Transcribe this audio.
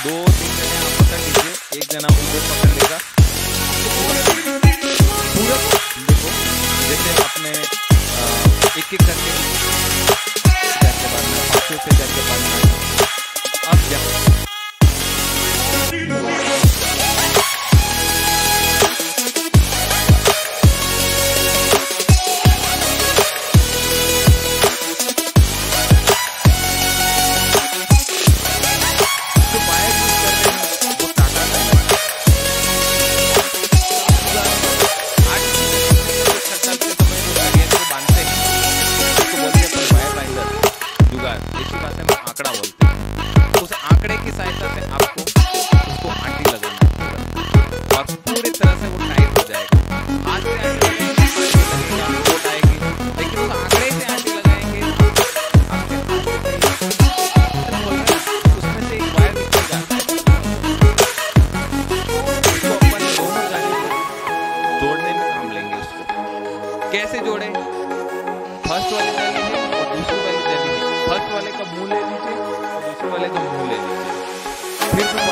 2-3 जने आप पकड़ लीजिए, एक जना उधर पकड़ लेगा। पूरा देखो जैसे आपने एक-एक करके जाके बांधना, हाथों से जाके बांधना। अब क्या आंकड़ा बोलते हैं। उस आंकड़े की सहायता से आपको उसको आंटी लगाना है और पूरी तरह से वो टाइट हो जाएगा। आज से आंटी लगेगा, चोट आएगी, लेकिन उस आंकड़े से आंटी लगाएंगे आपके उसमें से एक वायर निकलेगा, उसको अपन दोनों जाने जोड़ने में काम लेंगे। उसको कैसे जोड़े? फर्स्ट वाली डाली है और दूसरी वाली डाली है। फर्स्ट वाले का मुंह ले लीजिए और दूसरे वाले का मुंह ले लीजिए, फिर